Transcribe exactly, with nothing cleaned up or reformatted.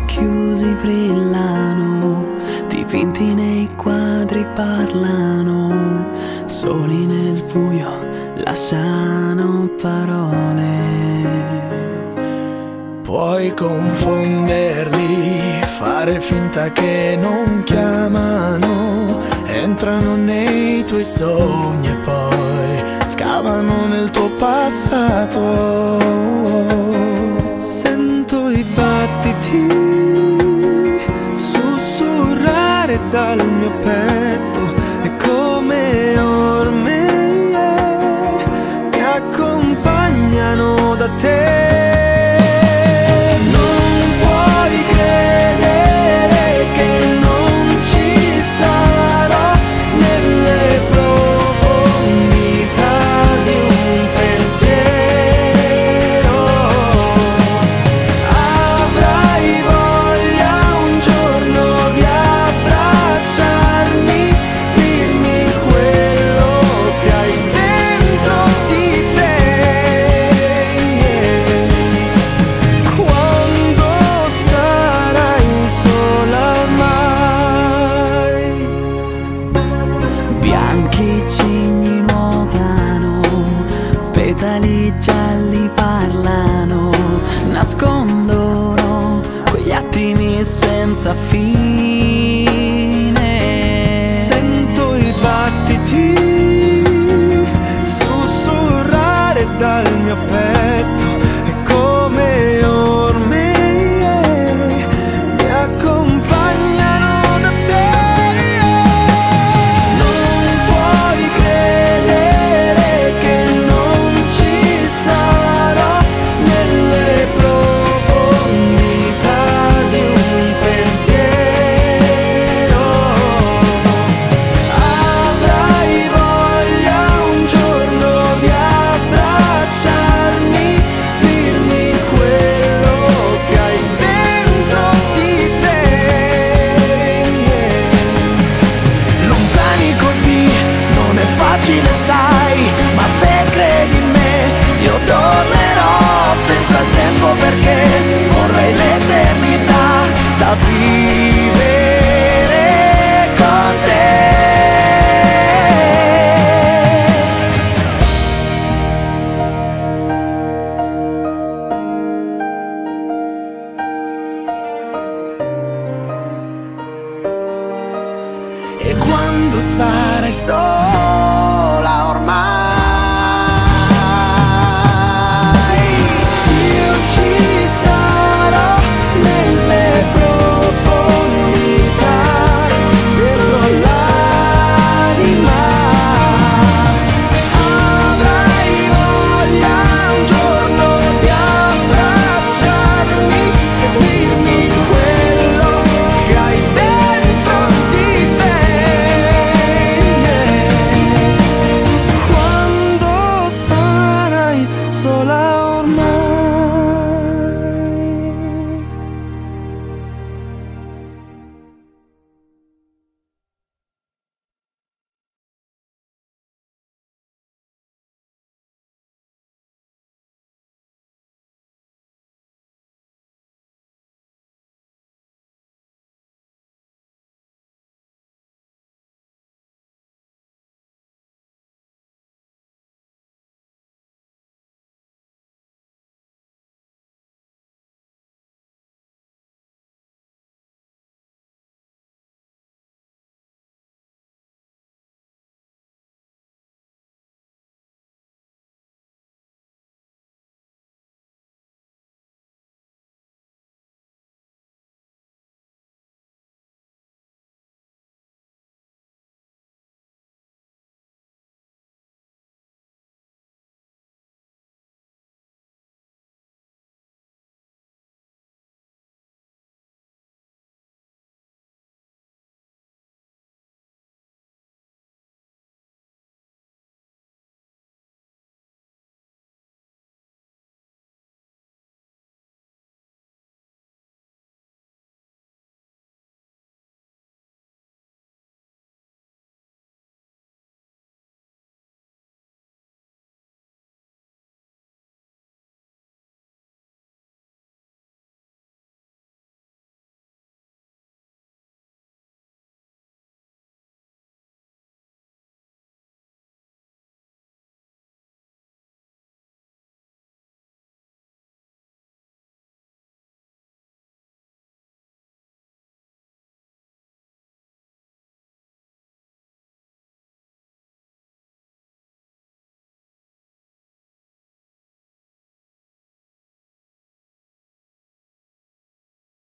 chiusi brillano, dipinti nei quadri parlano, soli nel buio lasciano parole. Puoi confonderli, fare finta che non chiamano, entrano nei tuoi sogni e poi scavano nel tuo passato. Sento i battiti sussurrare dal mio petto e come orme mi accompagnano da te. Bianchi cigni nuotano, petali gialli parlano, nascondono quegli attimi senza fine. Sento i battiti sussurrare dal mio petto e come orme mi accompagnano da te. Non puoi credere che non ci sarò nelle profondità di un pensiero. Avrai voglia un giorno di abbracciarmi, dirmi quello che hai dentro di te. Lontani così non è facile, sai, ma se credi in me io tornerò senza tempo, perché vorrei l'eternità da vivere con te. E quando sarai solo